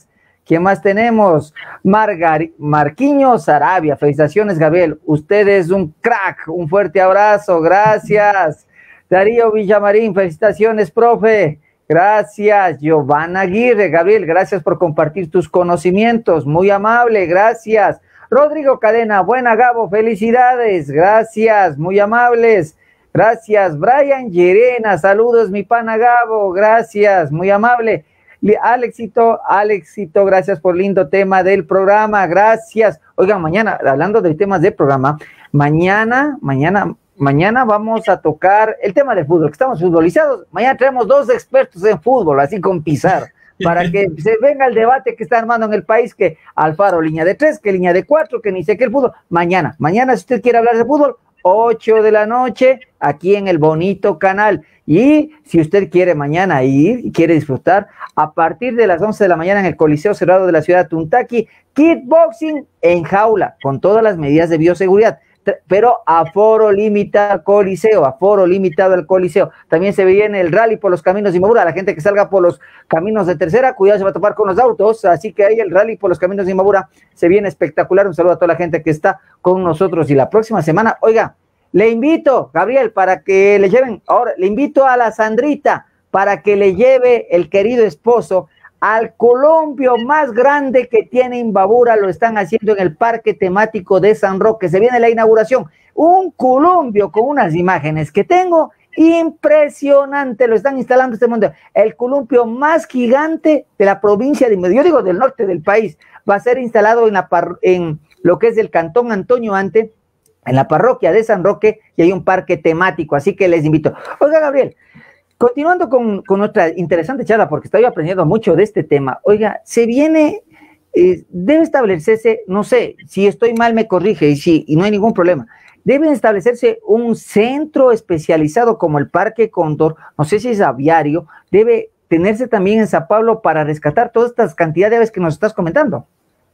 ¿Quién más tenemos? Margar Marquiños Arabia. Felicitaciones, Gabriel. Usted es un crack. Un fuerte abrazo. Gracias. Darío Villamarín. Felicitaciones, profe. Gracias. Giovanna Aguirre. Gabriel, gracias por compartir tus conocimientos. Muy amable. Gracias. Rodrigo Cadena. Buena, Gabo. Felicidades. Gracias. Muy amables. Gracias. Brian Llerena. Saludos, mi pana Gabo. Gracias. Muy amable. Alexito, Alexito, gracias por lindo tema del programa, gracias. Oigan, mañana, hablando de temas del programa, mañana, mañana, mañana vamos a tocar el tema del fútbol, que estamos futbolizados. Mañana traemos dos expertos en fútbol, así con Pizarro, para que se venga el debate que está armando en el país, que Alfaro línea de tres, que línea de cuatro, que ni sé qué el fútbol. Mañana, mañana si usted quiere hablar de fútbol, ocho de la noche, aquí en el bonito canal. Y si usted quiere mañana ir y quiere disfrutar, a partir de las once de la mañana en el Coliseo Cerrado de la ciudad de Tuntaki, kickboxing en jaula, con todas las medidas de bioseguridad, pero aforo limitado al Coliseo, aforo limitado al Coliseo. También se viene el rally por los caminos de Imbabura, la gente que salga por los caminos de tercera, cuidado, se va a topar con los autos, así que ahí el rally por los caminos de Imbabura se viene espectacular. Un saludo a toda la gente que está con nosotros, y la próxima semana, oiga, le invito, Gabriel, para que le lleven, ahora le invito a la Sandrita para que le lleve el querido esposo al columpio más grande que tiene Imbabura. Lo están haciendo en el parque temático de San Roque. Se viene la inauguración, un columpio con unas imágenes que tengo impresionante. Lo están instalando este mundo, el columpio más gigante de la provincia de Imbabura, yo digo del norte del país. Va a ser instalado en, la par en lo que es el cantón Antonio Ante, en la parroquia de San Roque, y hay un parque temático, así que les invito. Oiga, Gabriel, continuando con, con nuestra interesante charla, porque estoy aprendiendo mucho de este tema, oiga, se viene, eh, debe establecerse, no sé, si estoy mal me corrige, y, si, y no hay ningún problema, debe establecerse un centro especializado como el Parque Cóndor, no sé si es aviario, debe tenerse también en San Pablo para rescatar todas estas cantidades de aves que nos estás comentando.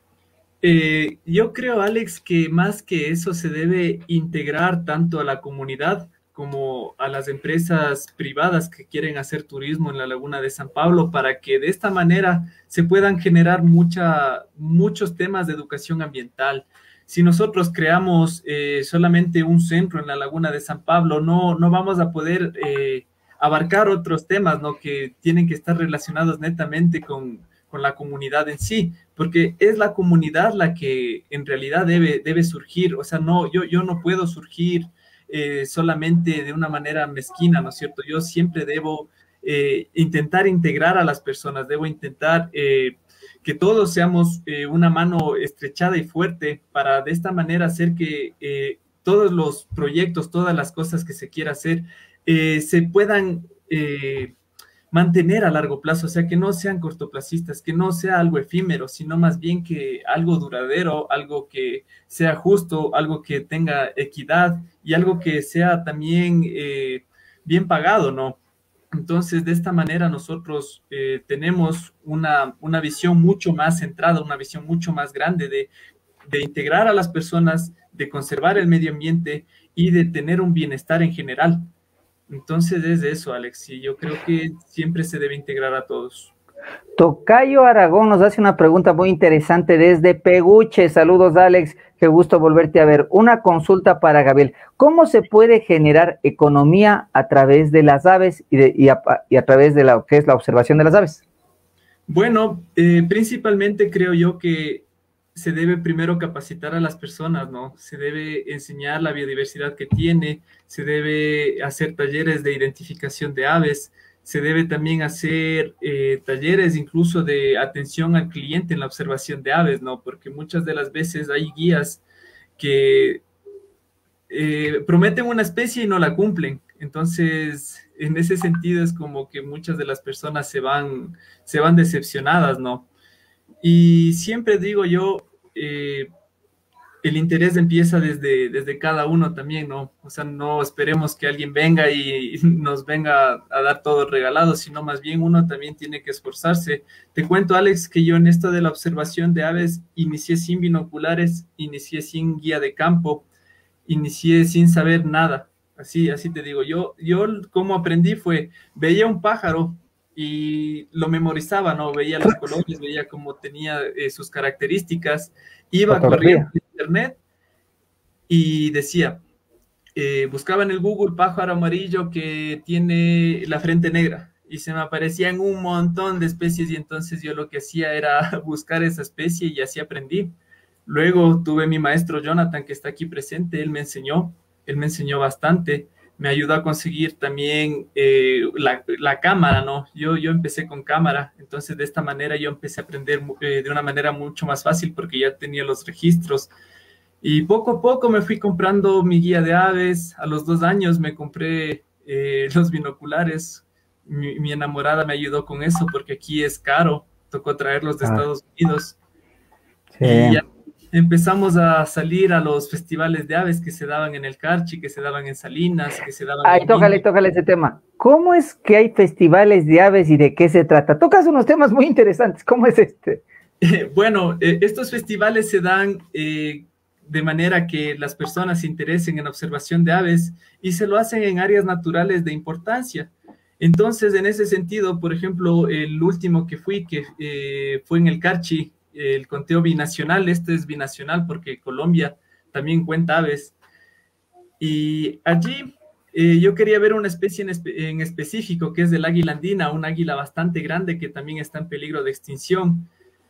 Eh, yo creo, Alex, que más que eso se debe integrar tanto a la comunidad como a las empresas privadas que quieren hacer turismo en la Laguna de San Pablo, para que de esta manera se puedan generar mucha, muchos temas de educación ambiental. Si nosotros creamos eh, solamente un centro en la Laguna de San Pablo, no, no vamos a poder eh, abarcar otros temas, ¿no?, que tienen que estar relacionados netamente con con la comunidad en sí, porque es la comunidad la que en realidad debe, debe surgir. O sea, no, yo, yo no puedo surgir eh, solamente de una manera mezquina, ¿no es cierto? Yo siempre debo eh, intentar integrar a las personas, debo intentar eh, que todos seamos eh, una mano estrechada y fuerte, para de esta manera hacer que eh, todos los proyectos, todas las cosas que se quiera hacer, eh, se puedan eh, mantener a largo plazo. O sea, que no sean cortoplacistas, que no sea algo efímero, sino más bien que algo duradero, algo que sea justo, algo que tenga equidad y algo que sea también eh, bien pagado, ¿no? Entonces, de esta manera nosotros eh, tenemos una, una visión mucho más centrada, una visión mucho más grande de, de integrar a las personas, de conservar el medio ambiente y de tener un bienestar en general. Entonces es eso, Alex, y yo creo que siempre se debe integrar a todos. Tocayo Aragón nos hace una pregunta muy interesante desde Peguche. Saludos, Alex, qué gusto volverte a ver. Una consulta para Gabriel. ¿Cómo se puede generar economía a través de las aves y, de, y, a, y a través de lo que es la observación de las aves? Bueno, eh, principalmente creo yo que se debe primero capacitar a las personas, ¿no? Se debe enseñar la biodiversidad que tiene, se debe hacer talleres de identificación de aves, se debe también hacer eh, talleres incluso de atención al cliente en la observación de aves, ¿no? Porque muchas de las veces hay guías que eh, prometen una especie y no la cumplen. Entonces, en ese sentido es como que muchas de las personas se van, se van decepcionadas, ¿no? Y siempre digo yo, eh, el interés empieza desde, desde cada uno también, ¿no? O sea, no esperemos que alguien venga y nos venga a dar todo regalado, sino más bien uno también tiene que esforzarse. Te cuento, Alex, que yo en esto de la observación de aves inicié sin binoculares, inicié sin guía de campo, inicié sin saber nada. Así, así te digo, yo, yo como aprendí fue, veía un pájaro y lo memorizaba, ¿no? Veía los colores, veía cómo tenía eh, sus características, iba corriendo en internet y decía, eh, buscaba en el Google pájaro amarillo que tiene la frente negra y se me aparecían un montón de especies y entonces yo lo que hacía era buscar esa especie y así aprendí. Luego tuve mi maestro Jonathan que está aquí presente, él me enseñó, él me enseñó bastante, me ayudó a conseguir también eh, la, la cámara, ¿no? Yo, yo empecé con cámara, entonces de esta manera yo empecé a aprender eh, de una manera mucho más fácil porque ya tenía los registros. Y poco a poco me fui comprando mi guía de aves. A los dos años me compré eh, los binoculares. Mi, mi enamorada me ayudó con eso porque aquí es caro. Tocó traerlos de ah. Estados Unidos. Sí. Y ya empezamos a salir a los festivales de aves que se daban en el Carchi, que se daban en Salinas, que se daban Ay, en... tócale, tócale ese tema. ¿Cómo es que hay festivales de aves y de qué se trata? Tocas unos temas muy interesantes. ¿Cómo es este? Eh, bueno, eh, estos festivales se dan... Eh, de manera que las personas se interesen en observación de aves y se lo hacen en áreas naturales de importancia. Entonces, en ese sentido, por ejemplo, el último que fui, que eh, fue en el Carchi, el conteo binacional, este es binacional porque Colombia también cuenta aves. Y allí eh, yo quería ver una especie en, espe en específico, que es del águila andina, un águila bastante grande que también está en peligro de extinción.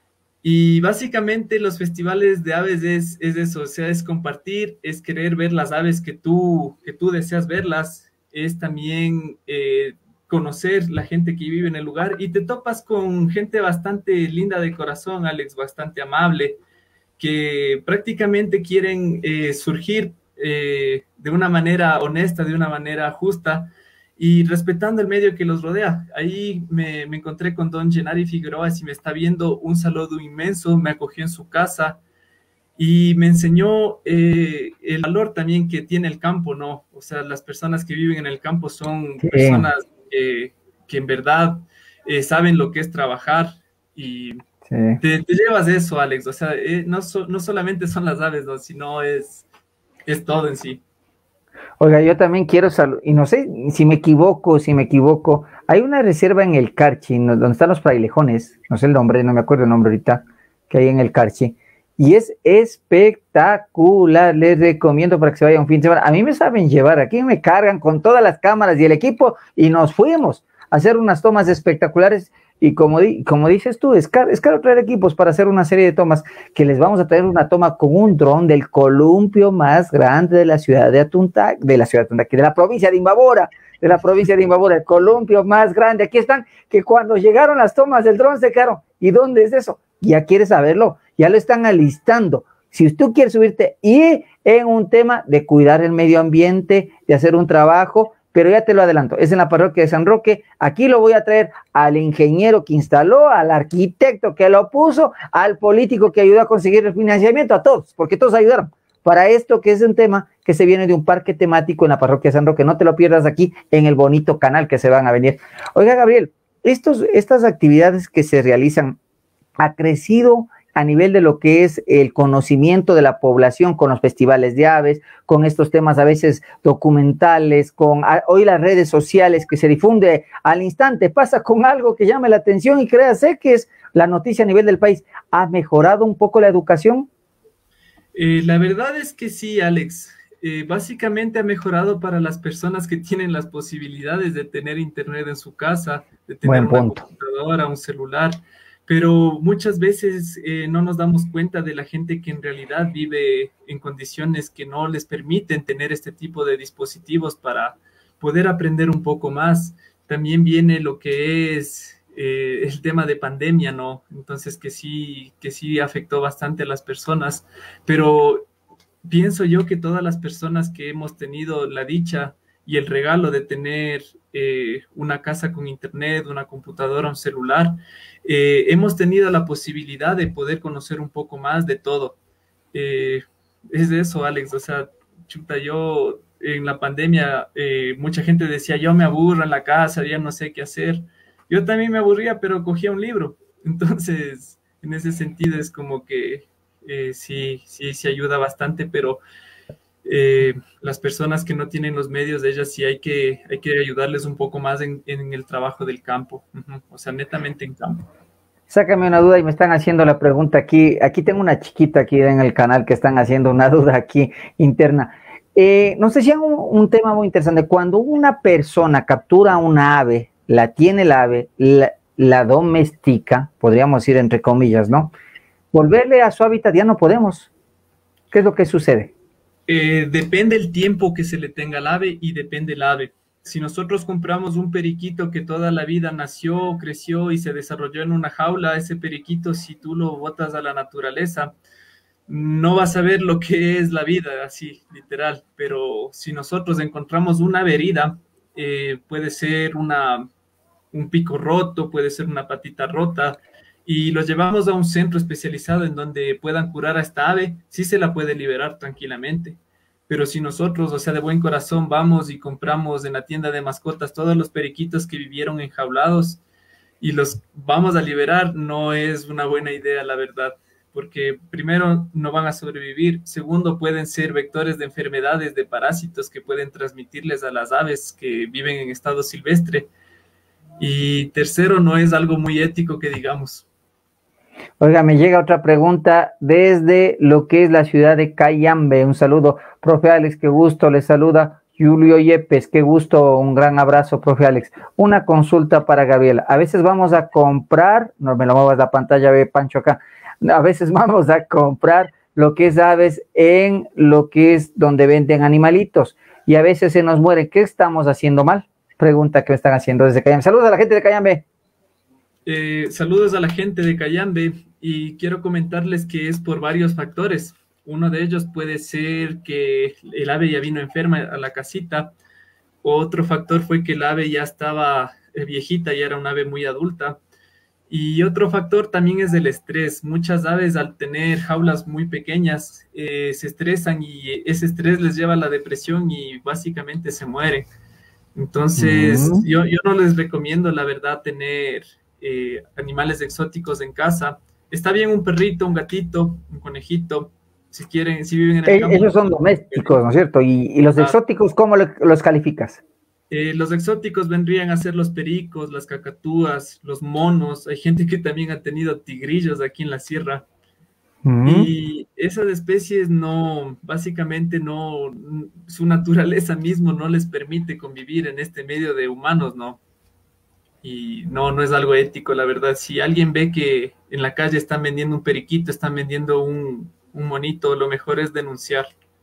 Y básicamente los festivales de aves es, es eso, o sea, es compartir, es querer ver las aves que tú, que tú deseas verlas, es también eh, conocer la gente que vive en el lugar y te topas con gente bastante linda de corazón, Alex, bastante amable, que prácticamente quieren eh, surgir eh, de una manera honesta, de una manera justa, y respetando el medio que los rodea. Ahí me, me encontré con don Gennady Figueroa, si me está viendo, un saludo inmenso, me acogió en su casa y me enseñó eh, el valor también que tiene el campo, ¿no? O sea, las personas que viven en el campo son sí. personas eh, que en verdad eh, saben lo que es trabajar y sí. te, te llevas eso, Alex. O sea, eh, no, so, no solamente son las aves, ¿no? Sino es, es todo en sí. Oiga, yo también quiero saludar, y no sé si me equivoco, si me equivoco, hay una reserva en el Carchi, donde están los frailejones, no sé el nombre, no me acuerdo el nombre ahorita, que hay en el Carchi, y es espectacular, les recomiendo para que se vayan un fin de semana. A mí me saben llevar, aquí me cargan con todas las cámaras y el equipo, y nos fuimos a hacer unas tomas espectaculares. Y como, di, como dices tú, es caro, es caro traer equipos para hacer una serie de tomas, que les vamos a traer una toma con un dron del columpio más grande de la ciudad de Atuntaq, de la ciudad de Atuntaq, de la provincia de Imbabura, de la provincia de Imbabura, el columpio más grande. Aquí están, que cuando llegaron las tomas del dron se quedaron. ¿Y dónde es eso? Ya quieres saberlo, ya lo están alistando. Si tú quieres subirte y en un tema de cuidar el medio ambiente, de hacer un trabajo, pero ya te lo adelanto, es en la parroquia de San Roque. Aquí lo voy a traer al ingeniero que instaló, al arquitecto que lo puso, al político que ayudó a conseguir el financiamiento, a todos, porque todos ayudaron para esto, que es un tema que se viene de un parque temático en la parroquia de San Roque. No te lo pierdas aquí en el bonito canal que se van a venir. Oiga, Gabriel, estos, estas actividades que se realizan, ¿ha crecido a nivel de lo que es el conocimiento de la población con los festivales de aves, con estos temas a veces documentales, con a, hoy las redes sociales que se difunde al instante, pasa con algo que llame la atención y créase que es la noticia a nivel del país? ¿Ha mejorado un poco la educación? Eh, la verdad es que sí, Alex. Eh, básicamente ha mejorado para las personas que tienen las posibilidades de tener internet en su casa, de tener una computadora, un celular. Pero muchas veces eh, no nos damos cuenta de la gente que en realidad vive en condiciones que no les permiten tener este tipo de dispositivos para poder aprender un poco más. También viene lo que es eh, el tema de pandemia, ¿no? Entonces que sí, que sí afectó bastante a las personas, pero pienso yo que todas las personas que hemos tenido la dicha y el regalo de tener eh, una casa con internet, una computadora, un celular, eh, hemos tenido la posibilidad de poder conocer un poco más de todo. Eh, es de eso, Alex, o sea, chuta, yo en la pandemia, eh, mucha gente decía, yo me aburro en la casa, ya no sé qué hacer. Yo también me aburría, pero cogía un libro. Entonces, en ese sentido es como que eh, sí, sí, sí ayuda bastante, pero... Eh, las personas que no tienen los medios de ellas sí hay que, hay que ayudarles un poco más en, en el trabajo del campo, uh-huh. O sea, netamente en campo. Sácame una duda y me están haciendo la pregunta aquí. Aquí tengo una chiquita aquí en el canal que están haciendo una duda aquí interna. Eh, nos decían un, un tema muy interesante. Cuando una persona captura una ave, la tiene el ave, la, la domestica, podríamos decir entre comillas, ¿no? Volverle a su hábitat ya no podemos. ¿Qué es lo que sucede? Eh, depende el tiempo que se le tenga al ave y depende el ave. Si nosotros compramos un periquito que toda la vida nació, creció y se desarrolló en una jaula, ese periquito, si tú lo botas a la naturaleza, no vas a ver lo que es la vida, así, literal. Pero si nosotros encontramos una ave herida, eh, puede ser una, un pico roto, puede ser una patita rota, y los llevamos a un centro especializado en donde puedan curar a esta ave, sí se la puede liberar tranquilamente. Pero si nosotros, o sea, de buen corazón vamos y compramos en la tienda de mascotas todos los periquitos que vivieron enjaulados y los vamos a liberar, no es una buena idea, la verdad, porque primero no van a sobrevivir, segundo pueden ser vectores de enfermedades, de parásitos que pueden transmitirles a las aves que viven en estado silvestre, y tercero, no es algo muy ético que digamos. Oiga, me llega otra pregunta desde lo que es la ciudad de Cayambe. Un saludo, profe Alex, qué gusto, les saluda Julio Yepes, qué gusto, un gran abrazo, profe Alex. Una consulta para Gabriela. A veces vamos a comprar, no me lo muevas la pantalla, ve Pancho acá, a veces vamos a comprar lo que es aves en lo que es donde venden animalitos y a veces se nos mueren. ¿Qué estamos haciendo mal? Pregunta que me están haciendo desde Cayambe. Saludos a la gente de Cayambe. Eh, saludos a la gente de Cayambe y quiero comentarles que es por varios factores. Uno de ellos puede ser que el ave ya vino enferma a la casita. Otro factor fue que el ave ya estaba viejita, ya era un ave muy adulta. Y otro factor también es el estrés. Muchas aves al tener jaulas muy pequeñas eh, se estresan y ese estrés les lleva a la depresión y básicamente se mueren. Entonces, uh-huh. yo, yo no les recomiendo, la verdad, tener eh, animales exóticos en casa. Está bien un perrito, un gatito, un conejito, si quieren, si viven en el eh, campo. Esos son domésticos, ¿no es cierto? ¿Y, y los ah, exóticos cómo lo, los calificas? Eh, los exóticos vendrían a ser los pericos, las cacatúas, los monos. Hay gente que también ha tenido tigrillos aquí en la sierra. Uh-huh. Y esas especies no, básicamente no, su naturaleza mismo no les permite convivir en este medio de humanos, ¿no? Y no, no es algo ético, la verdad. Si alguien ve que en la calle están vendiendo un periquito, están vendiendo un, un monito, lo mejor es denunciar.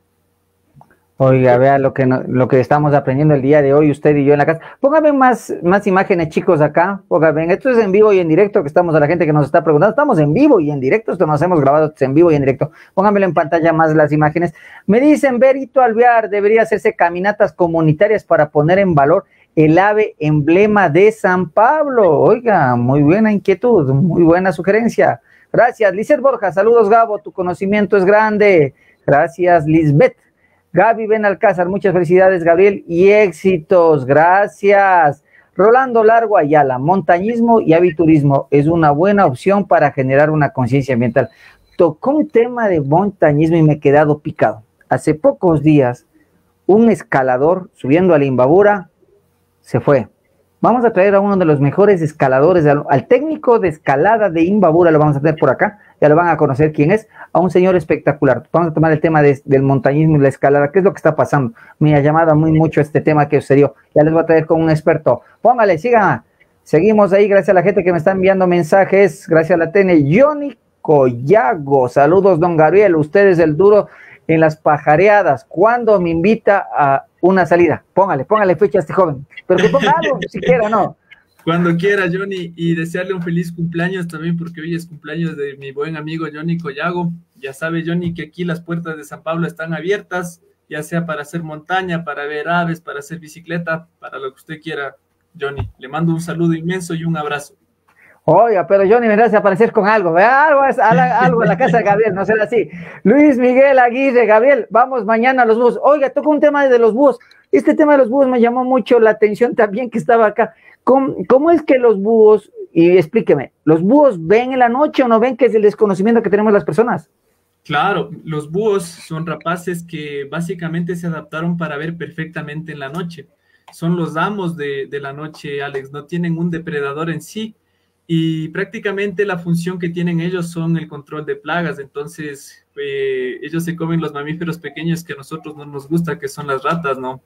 Oiga, vea lo que, no, lo que estamos aprendiendo el día de hoy, usted y yo en la casa. Póngame más, más imágenes, chicos, acá. Póngame, esto es en vivo y en directo, que estamos a la gente que nos está preguntando. Estamos en vivo y en directo, esto nos hemos grabado en vivo y en directo. Póngamelo en pantalla más las imágenes. Me dicen, Berito Alvear, debería hacerse caminatas comunitarias para poner en valor el ave emblema de San Pablo. Oiga, muy buena inquietud, muy buena sugerencia. Gracias, Lizeth Borja. Saludos, Gabo, tu conocimiento es grande. Gracias, Lisbeth. Gaby Benalcázar, muchas felicidades, Gabriel, y éxitos, gracias. Rolando Largo Ayala, montañismo y aviturismo es una buena opción para generar una conciencia ambiental. Tocó un tema de montañismo y me he quedado picado. Hace pocos días, un escalador subiendo a la Imbabura se fue. Vamos a traer a uno de los mejores escaladores, al, al técnico de escalada de Imbabura, lo vamos a tener por acá, ya lo van a conocer quién es, a un señor espectacular. Vamos a tomar el tema de, del montañismo y la escalada, qué es lo que está pasando. Me ha llamado muy mucho este tema que sucedió, ya les voy a traer con un experto. Póngale, sigan, seguimos ahí, gracias a la gente que me está enviando mensajes, gracias a la T N. Johnny Collago, saludos, don Gabriel, usted es el duro en las pajareadas. ¿Cuándo me invita a una salida? Póngale, póngale fecha a este joven, pero que ponga algo, siquiera, ¿no? Cuando quiera, Johnny, y desearle un feliz cumpleaños también, porque hoy es cumpleaños de mi buen amigo Johnny Collago. Ya sabe, Johnny, que aquí las puertas de San Pablo están abiertas, ya sea para hacer montaña, para ver aves, para hacer bicicleta, para lo que usted quiera, Johnny. Le mando un saludo inmenso y un abrazo. Oiga, pero Johnny vendrás a aparecer con algo, ¿verdad? Algo, algo en la casa de Gabriel, no será así. Luis Miguel Aguirre, Gabriel, vamos mañana a los búhos. Oiga, toca un tema de los búhos. Este tema de los búhos me llamó mucho la atención también que estaba acá. ¿Cómo, cómo es que los búhos, y explíqueme, los búhos ven en la noche o no ven, que es el desconocimiento que tenemos las personas? Claro, los búhos son rapaces que básicamente se adaptaron para ver perfectamente en la noche. Son los amos de, de la noche, Alex, no tienen un depredador en sí y prácticamente la función que tienen ellos son el control de plagas. Entonces, eh, ellos se comen los mamíferos pequeños que a nosotros no nos gusta, que son las ratas, ¿no?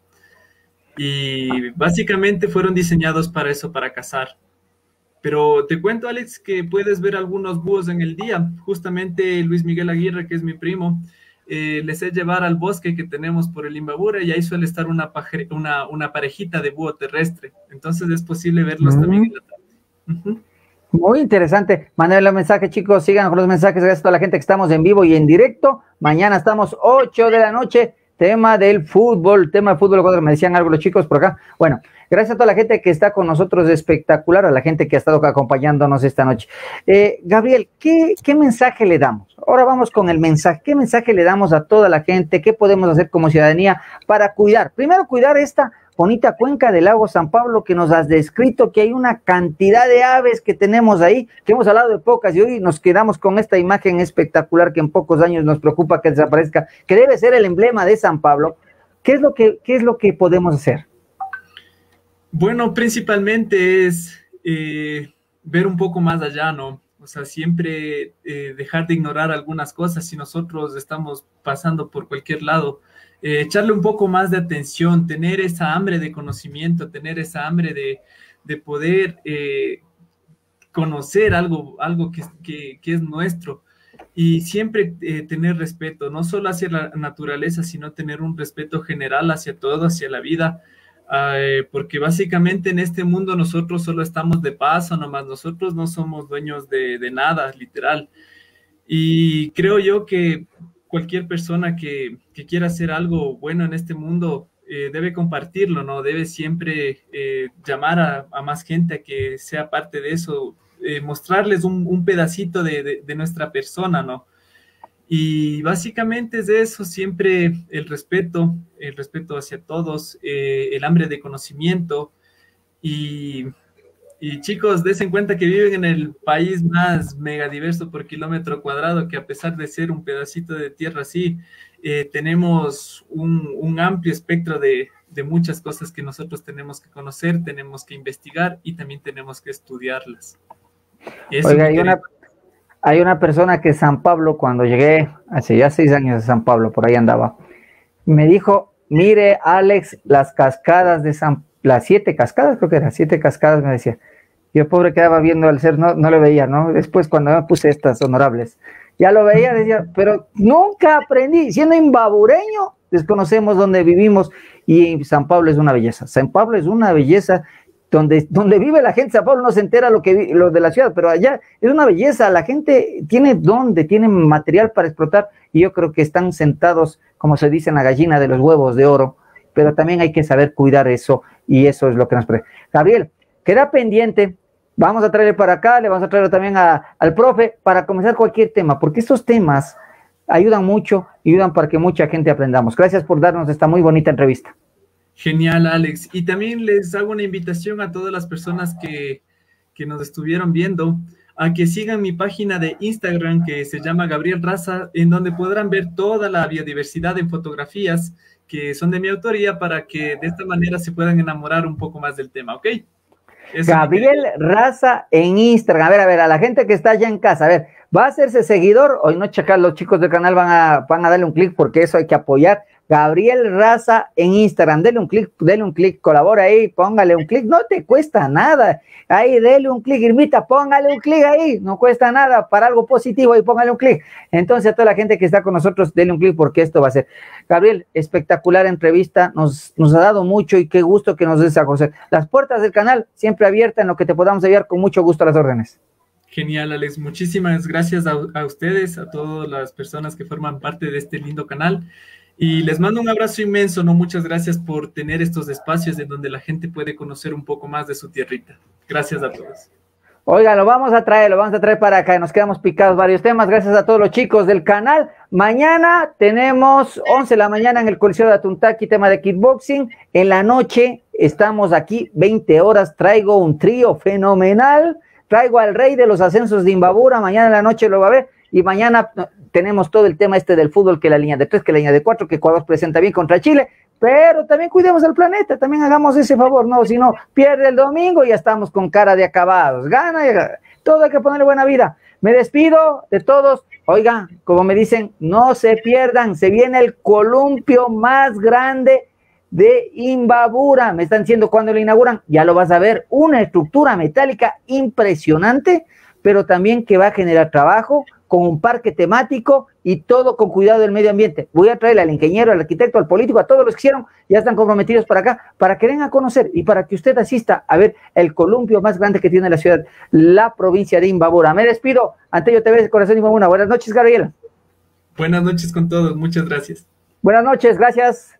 Y básicamente fueron diseñados para eso, para cazar. Pero te cuento, Alex, que puedes ver algunos búhos en el día. Justamente Luis Miguel Aguirre, que es mi primo, eh, les he llevar al bosque que tenemos por el Imbabura y ahí suele estar una, paje, una, una parejita de búho terrestre. Entonces es posible verlos mm. también en la tarde. Uh-huh. Muy interesante. Manden los mensajes, chicos. Sigan con los mensajes. Gracias a toda la gente que estamos en vivo y en directo. Mañana estamos ocho de la noche. Tema del fútbol, tema de fútbol, me decían algo los chicos por acá. Bueno, gracias a toda la gente que está con nosotros, espectacular, a la gente que ha estado acompañándonos esta noche. Eh, Gabriel, ¿qué, ¿qué mensaje le damos? Ahora vamos con el mensaje. ¿Qué mensaje le damos a toda la gente? ¿Qué podemos hacer como ciudadanía para cuidar? Primero, cuidar esta bonita cuenca del lago San Pablo que nos has descrito, que hay una cantidad de aves que tenemos ahí, que hemos hablado de pocas y hoy nos quedamos con esta imagen espectacular que en pocos años nos preocupa que desaparezca, que debe ser el emblema de San Pablo. ¿Qué es lo que, qué es lo que podemos hacer? Bueno, principalmente es eh, ver un poco más allá, ¿no? O sea, siempre eh, dejar de ignorar algunas cosas si nosotros estamos pasando por cualquier lado. Eh, echarle un poco más de atención, tener esa hambre de conocimiento, tener esa hambre de, de poder eh, conocer algo, algo que, que, que es nuestro y siempre eh, tener respeto, no solo hacia la naturaleza, sino tener un respeto general hacia todo, hacia la vida, eh, porque básicamente en este mundo nosotros solo estamos de paso nomás, nosotros no somos dueños de, de nada, literal. Y creo yo que cualquier persona que, que quiera hacer algo bueno en este mundo eh, debe compartirlo, ¿no? Debe siempre eh, llamar a, a más gente a que sea parte de eso, eh, mostrarles un, un pedacito de, de, de nuestra persona, ¿no? Y básicamente es de eso, siempre el respeto, el respeto hacia todos, eh, el hambre de conocimiento y... Y chicos, dense en cuenta que viven en el país más megadiverso por kilómetro cuadrado, que a pesar de ser un pedacito de tierra así, eh, tenemos un, un amplio espectro de, de muchas cosas que nosotros tenemos que conocer, tenemos que investigar y también tenemos que estudiarlas. Eso. Oiga, hay una, hay una persona que San Pablo, cuando llegué, hace ya seis años de San Pablo, por ahí andaba, me dijo, mire Alex, las cascadas de San Pablo, las siete cascadas, creo que eran siete cascadas, me decía. Yo pobre quedaba viendo al ser, no, no lo veía, ¿no? Después cuando me puse estas honorables, ya lo veía, decía, pero nunca aprendí, siendo imbabureño, desconocemos dónde vivimos, y San Pablo es una belleza, San Pablo es una belleza, donde, donde vive la gente, San Pablo no se entera lo, que, lo de la ciudad, pero allá es una belleza, la gente tiene dónde, tiene material para explotar, y yo creo que están sentados, como se dice en la gallina de los huevos de oro, pero también hay que saber cuidar eso, y eso es lo que nos pre... Gabriel, queda pendiente, vamos a traerle para acá, le vamos a traer también a, al profe, para comenzar cualquier tema, porque estos temas ayudan mucho, ayudan para que mucha gente aprendamos. Gracias por darnos esta muy bonita entrevista. Genial, Alex, y también les hago una invitación a todas las personas que, que nos estuvieron viendo, a que sigan mi página de Instagram, que se llama Gabriel Raza, en donde podrán ver toda la biodiversidad en fotografías, que son de mi autoría, para que de esta manera se puedan enamorar un poco más del tema, ¿ok? Eso. Gabriel Raza en Instagram. A ver, a ver, a la gente que está allá en casa, a ver, va a hacerse seguidor, hoy no checar, los chicos del canal van a, van a darle un clic porque eso hay que apoyar. Gabriel Raza en Instagram, dele un clic, dele un clic, colabora ahí, póngale un clic, no te cuesta nada, ahí dele un clic, Irmita, póngale un clic ahí, no cuesta nada, para algo positivo ahí póngale un clic. Entonces a toda la gente que está con nosotros, dele un clic porque esto va a ser. Gabriel, espectacular entrevista, nos, nos ha dado mucho y qué gusto que nos des a conocer. Las puertas del canal siempre abiertas en lo que te podamos ayudar, con mucho gusto a las órdenes. Genial, Alex, muchísimas gracias a, a ustedes, a todas las personas que forman parte de este lindo canal. Y les mando un abrazo inmenso, ¿no? Muchas gracias por tener estos espacios en donde la gente puede conocer un poco más de su tierrita. Gracias a todos. Oiga, lo vamos a traer, lo vamos a traer para acá. Nos quedamos picados varios temas. Gracias a todos los chicos del canal. Mañana tenemos once de la mañana en el Coliseo de Atuntaqui, tema de kickboxing. En la noche estamos aquí, veinte horas. Traigo un trío fenomenal. Traigo al rey de los ascensos de Imbabura. Mañana en la noche lo va a ver. y mañana tenemos todo el tema este del fútbol, que la línea de tres, que la línea de cuatro, que Ecuador presenta bien contra Chile, pero también cuidemos el planeta, también hagamos ese favor, no, si no, pierde el domingo y ya estamos con cara de acabados, gana, y todo hay que ponerle buena vida. Me despido de todos. Oigan, como me dicen, no se pierdan, se viene el columpio más grande de Imbabura. Me están diciendo cuándo lo inauguran, ya lo vas a ver, una estructura metálica impresionante, pero también que va a generar trabajo, con un parque temático y todo con cuidado del medio ambiente. Voy a traer al ingeniero, al arquitecto, al político, a todos los que hicieron, ya están comprometidos para acá, para que vengan a conocer y para que usted asista a ver el columpio más grande que tiene la ciudad, la provincia de Imbabura. Me despido, Antello T V de Corazón Imbabura. Buenas noches, Gabriela. Buenas noches con todos, muchas gracias. Buenas noches, gracias.